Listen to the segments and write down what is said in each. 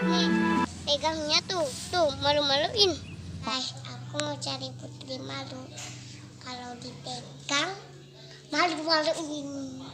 Nih, pegangnya tuh malu-maluin. Aku mau cari putri malu. Kalau dipegang, malu-maluin.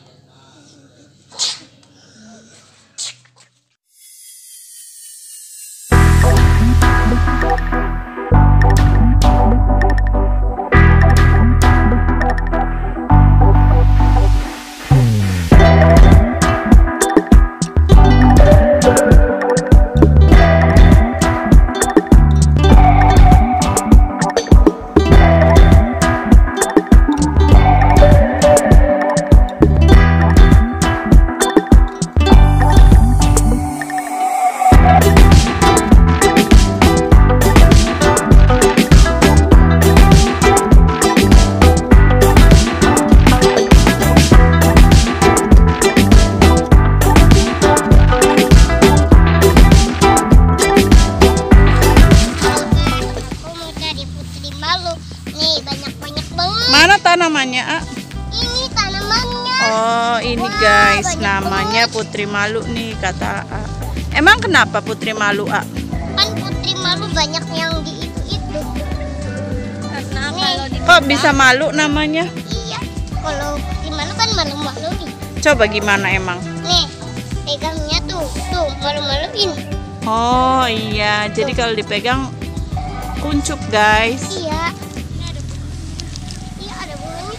Mana tanamannya, A? Ini tanamannya. Oh, ini Wah, guys, banyak namanya banget. putri malu nih kata A. Emang kenapa putri malu, A? Kan putri malu banyak yang di itu. Karena Nih. kalau di Kok bisa malu namanya? Iya, kalau putri malu kan malu-malu nih. Coba gimana emang? Nih, pegangnya tuh malu-maluin. Oh iya, jadi kalau dipegang kuncup guys. Iya. Iya, ada bunganya.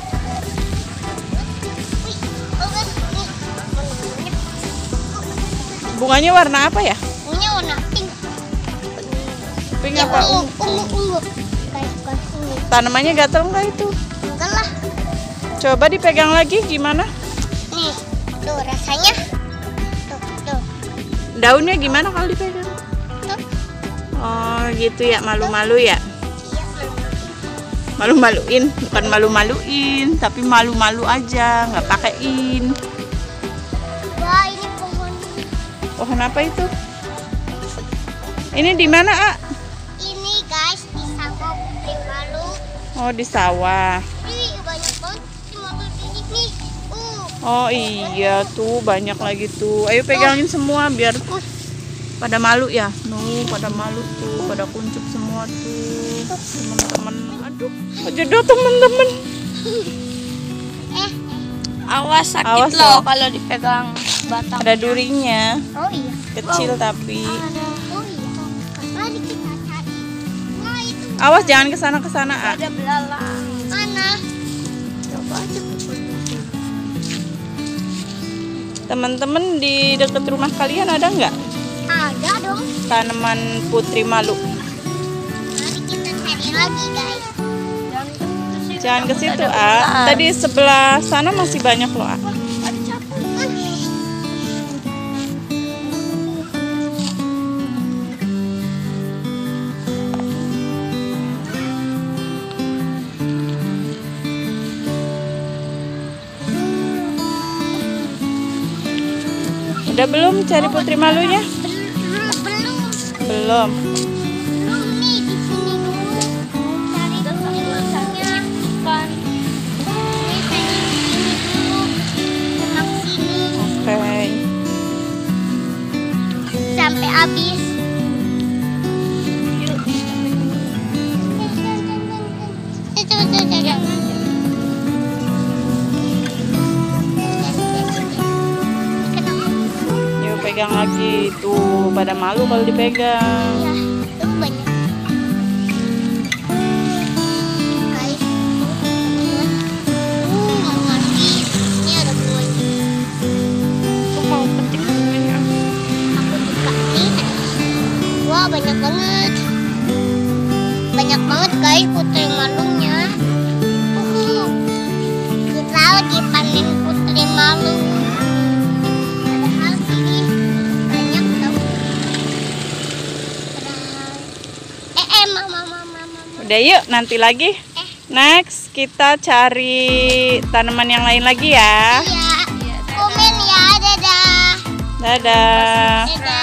Wih, kan nih. Bunganya warna apa ya? Bunganya warna pink. Pink Ya, apa? ungu. Kayak bukan ungu. Tanamannya gatel nggak itu? Enggak lah. Coba dipegang lagi gimana? Nih, tuh rasanya. Tuh. Daunnya gimana kalau dipegang? Tuh. Oh gitu ya, malu-malu ya? Iya, Malu-maluin, bukan malu-maluin, tapi malu-malu aja, nggak pakein. wah, ini pohon. Pohon apa itu? Ini di mana, A? Ini guys, di sawah putri malu. Oh, di sawah. Ih, banyak banget putri malu di sini nih. Oh iya, tuh banyak lagi tuh. Ayo pegangin semua biar pada malu ya. Pada malu tuh, pada kuncup semua tuh. Teman-teman, aduh, jodoh teman-teman. awas sakit Awas loh loh. kalau dipegang batang. Ada durinya, Oh iya. kecil tapi. Oh iya. Mari kita cari. Nah, itu Awas jangan kesana-kesana, A. Ada belalang. mana? Coba aja Teman-teman di dekat rumah kalian ada nggak Ada dong. tanaman putri malu? Mari kita cari lagi guys. Jangan ke situ, A. Tadi sebelah sana masih banyak loh, A. Ada capung. Udah belum cari putri malunya? Belum Belum. nih, di sini dulu. Cari putri malunya. Kan Ini cari sini dulu. Semak sini Oke. sampai habis. Yuk pegang lagi tuh, pada malu kalau dipegang. Ya, itu banyak. Guys, mau ngasih. Ini ada bunganya. Aku mau petik bunganya. Aku juga nih. Wah, banyak banget. Banyak banget guys putri malunya. Kita lagi panen putri malu. Padahal sini banyak tau. Mama. Udah yuk, nanti lagi. Next kita cari tanaman yang lain lagi ya. Iya. Komen ya, dadah. Dadah. Dadah.